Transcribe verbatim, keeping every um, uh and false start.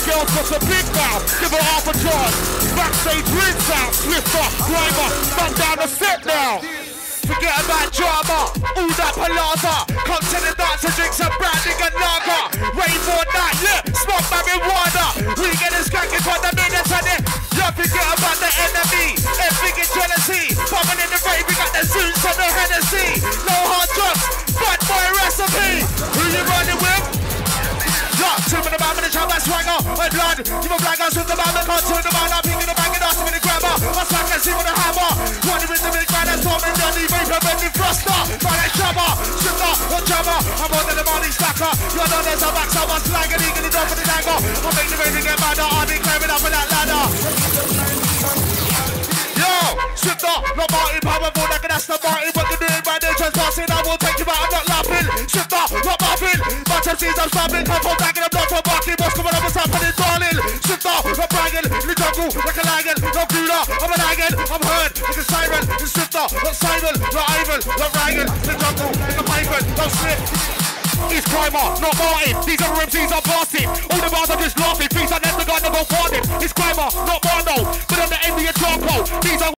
girl's got a big mouth, give her half a chance. Backstage rinse out, Swifter, Grimer, back down the set now. Forget about drama, all that palazza. Come to the dance and drink some brandy and lager. Rainbow night, look, smoke marijuana. We get this skanking for the minutes and it. Don't forget about the enemy, everything jealousy. Bumming in the rave, we got the Zeus and the Hennessy. No hard drugs, bad boy recipe. Who you running with? Yeah, two minute man with the child, that's swagger. My blood, give a black ass with the man, the can't turn the man. I'm picking the bang and asking me the grabber. I smack and see with the hammer. Running with the big man, that's Tom and Johnny. Vapor, bending thruster. Find that shabber, shifter, or jammer. I'm on the money stacker. You're done as a back, someone's slagging, eagerly down for the dagger. I'll make the rain get madder. I'll be climbing up with that ladder. Yo, shifter, not Martin, powerful, like an Aston Martin. What you doing right there, trespassing? I will take you out, I'm not laughing. Shifter, not laughing. Bunch of seeds, I'm stopping. Come from back and I'm not from barking. What's coming up, what's happening, darling? Shifter, not bragging. In the jungle, like a lion. Not Gruder, I'm an lion. I'm heard, like a siren. It's shifter, not Simon, not Ivan, not Ryan. In the jungle, like a python, not slip. It's Grimer, not Martin. These are M Cs I'm passing. All the bars are just laughing. Please, I never got never farted. It's Grimer, not Marno. But on the end of your charcoal. These are